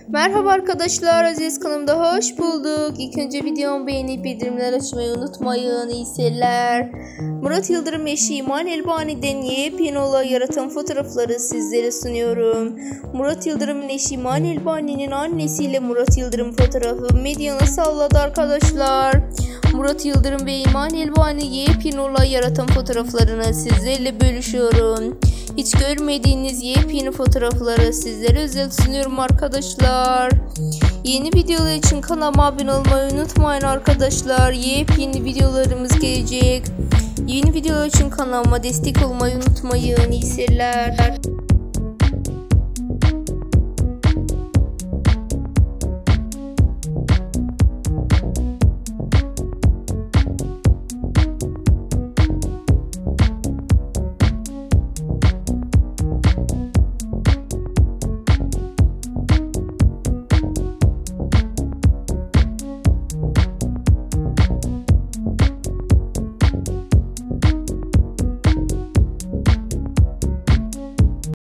Merhaba arkadaşlar, Aziz kanalımda hoş bulduk. İlk önce videomu beğenip bildirimler açmayı unutmayın. İyi seyirler. Murat Yıldırım eşi İman Elbani'den yepyeni olay yaratan fotoğrafları sizlere sunuyorum. Murat Yıldırım'ın eşi İman Elbani'nin annesiyle Murat Yıldırım fotoğrafı medyayı salladı arkadaşlar. Murat Yıldırım ve İman Elbani yepyeni olay yaratan fotoğraflarını sizlerle bölüşüyorum. Hiç görmediğiniz yepyeni fotoğrafları sizlere özel sunuyorum arkadaşlar. Yeni videolar için kanalıma abone olmayı unutmayın arkadaşlar. Yepyeni videolarımız gelecek. Yeni videolar için kanalıma destek olmayı unutmayın. İyi seyirler.